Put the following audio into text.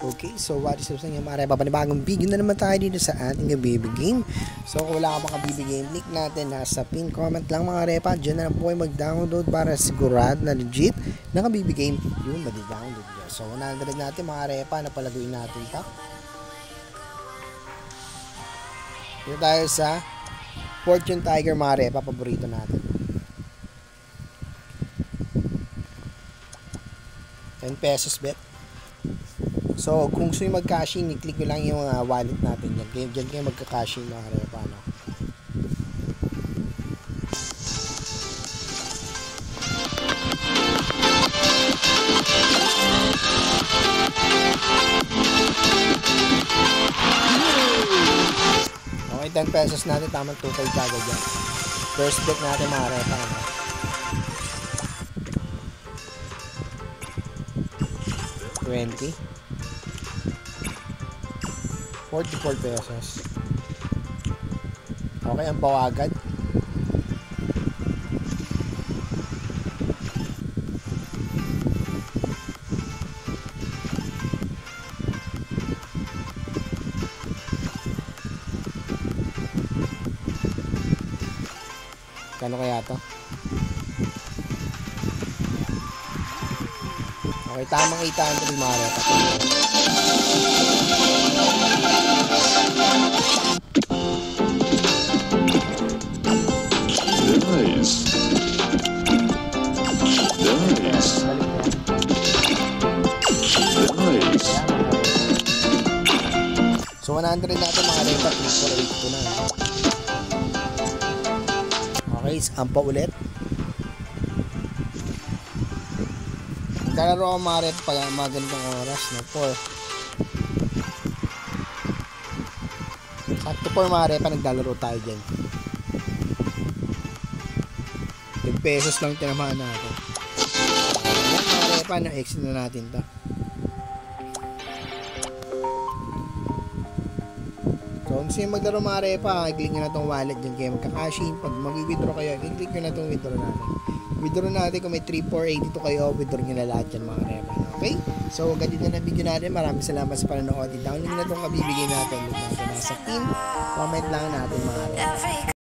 Okay, so what is up sa inyo mga repa? Panibagong video na naman tayo dito sa ating baby game. So kung wala ka pa baby game, link natin nasa pin comment lang mga repa. Diyan na lang po kayo mag-download para sigurado na legit na baby game yung madi-download nyo. So 100 natin mga repa na palaguin natin ito. Dito tayo sa Fortune Tiger mga repa, paborito natin. 10 pesos bet. So, kung gusto nyo mag-cash-in, i-click nyo lang yung wallet natin. Diyan kayo magka-cash-in mga repa, no? Okay, 10 pesos natin. Tamang 2.5 kagad yan. First bet natin mga repa, no? 20 44 pesos. Okay, ang bawagan. Kano kaya to? Okay, tamang 800 mga repa. Nice. So 100 natin mga repa, 348 ko na. Okay, ampa ulit. Kalaro ako mga repa pag mga ganitong oras na 4. Sakto 4 mga repa, naglalaro tayo dyan. 10 pesos lang tinamaan natin. Ayan mga repa, na-exit na natin to. So kung sino maglaro mga repa, i-click nyo na itong wallet dyan kayo magka-cash-in. Pag mag-withdraw kayo, i-click nyo na itong withdraw natin. Withdraw natin kung may 3482 kayo, withdraw nyo na lahat yan mga repa. Okay? So hanggang dito na video natin. Maraming salamat sa panonood. I-download nyo na itong kabibigay natin. Link natin nasa pin. Comment lang natin mga repa.